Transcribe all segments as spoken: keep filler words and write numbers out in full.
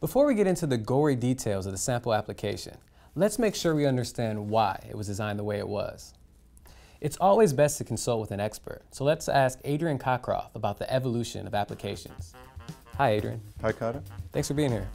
Before we get into the gory details of the sample application, let's make sure we understand why it was designed the way it was. It's always best to consult with an expert, so let's ask Adrian Khakhra about the evolution of applications. Hi, Adrian. Hi, Carter. Thanks for being here.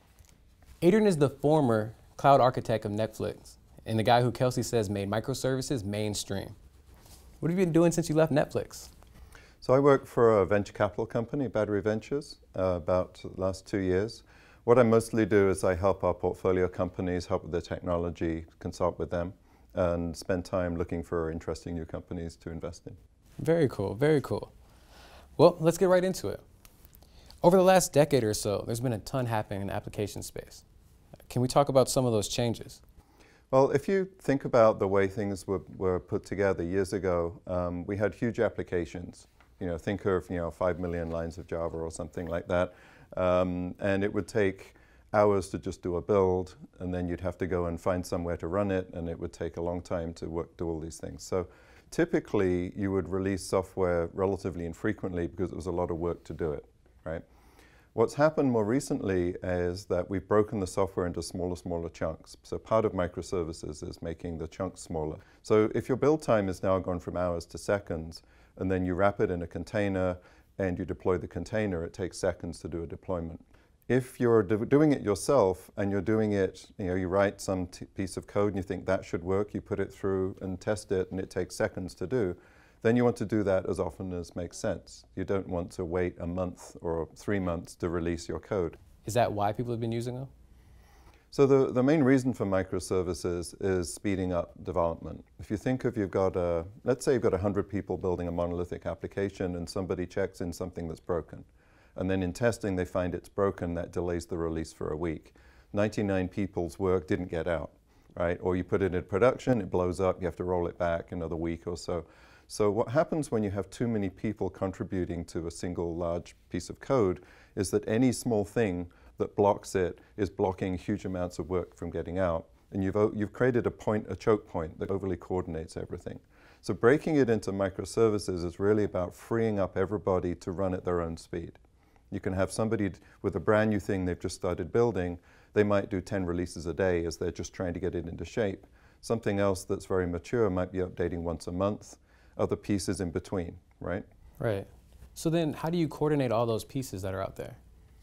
Adrian is the former cloud architect of Netflix and the guy who Kelsey says made microservices mainstream. What have you been doing since you left Netflix? So I work for a venture capital company, Battery Ventures, uh, about the last two years. What I mostly do is I help our portfolio companies, help with their technology, consult with them, and spend time looking for interesting new companies to invest in. Very cool, very cool. Well, let's get right into it. Over the last decade or so, there's been a ton happening in the application space. Can we talk about some of those changes? Well, if you think about the way things were, were put together years ago, um, we had huge applications. You know, think of, you know, five million lines of Java or something like that. Um, and it would take hours to just do a build, and then you'd have to go and find somewhere to run it, and it would take a long time to work, do all these things. So typically, you would release software relatively infrequently because it was a lot of work to do it, right? What's happened more recently is that we've broken the software into smaller, smaller chunks. So part of microservices is making the chunks smaller. So if your build time is now gone from hours to seconds, and then you wrap it in a container and you deploy the container, it takes seconds to do a deployment. If you're do doing it yourself and you're doing it, you know, you write some t piece of code and you think that should work, you put it through and test it and it takes seconds to do, then you want to do that as often as makes sense. You don't want to wait a month or three months to release your code. Is that why people have been using them? So the, the main reason for microservices is speeding up development. If you think of you've got a, let's say you've got one hundred people building a monolithic application and somebody checks in something that's broken. And then in testing they find it's broken, that delays the release for a week. ninety-nine people's work didn't get out, right? Or you put it in production, it blows up, you have to roll it back another week or so. So what happens when you have too many people contributing to a single large piece of code is that any small thing that blocks it is blocking huge amounts of work from getting out. And you've, you've created a point, a choke point that overly coordinates everything. So breaking it into microservices is really about freeing up everybody to run at their own speed. You can have somebody with a brand new thing they've just started building, they might do ten releases a day as they're just trying to get it into shape. Something else that's very mature might be updating once a month, other pieces in between, right? Right. So then how do you coordinate all those pieces that are out there?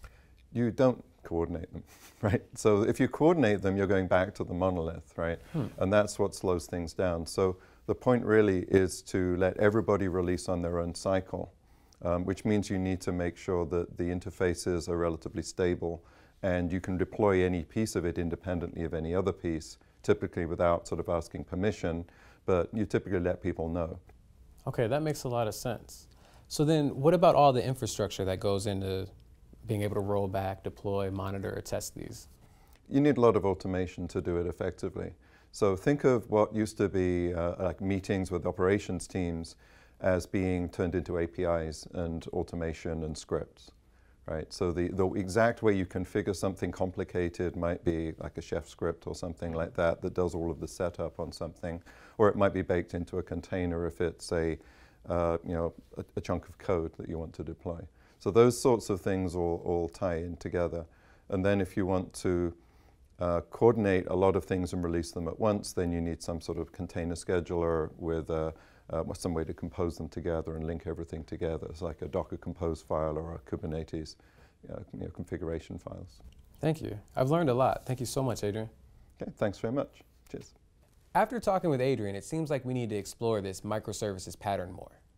You don't coordinate them, right? So if you coordinate them, you're going back to the monolith, right? Hmm. And that's what slows things down. So the point really is to let everybody release on their own cycle, um, which means you need to make sure that the interfaces are relatively stable and you can deploy any piece of it independently of any other piece, typically without sort of asking permission, but you typically let people know. Okay, that makes a lot of sense. So then what about all the infrastructure that goes into being able to roll back, deploy, monitor, or test these? You need a lot of automation to do it effectively. So think of what used to be uh, like meetings with operations teams as being turned into A P Is and automation and scripts, right? So the, the exact way you configure something complicated might be like a chef script or something like that that does all of the setup on something, or it might be baked into a container if it's a, uh, you know, a, a chunk of code that you want to deploy. So those sorts of things all, all tie in together. And then if you want to uh, coordinate a lot of things and release them at once, then you need some sort of container scheduler with uh, uh, some way to compose them together and link everything together. It's like a Docker compose file or a Kubernetes uh, you know, configuration files. Thank you. I've learned a lot. Thank you so much, Adrian. Okay, thanks very much. Cheers. After talking with Adrian, it seems like we need to explore this microservices pattern more.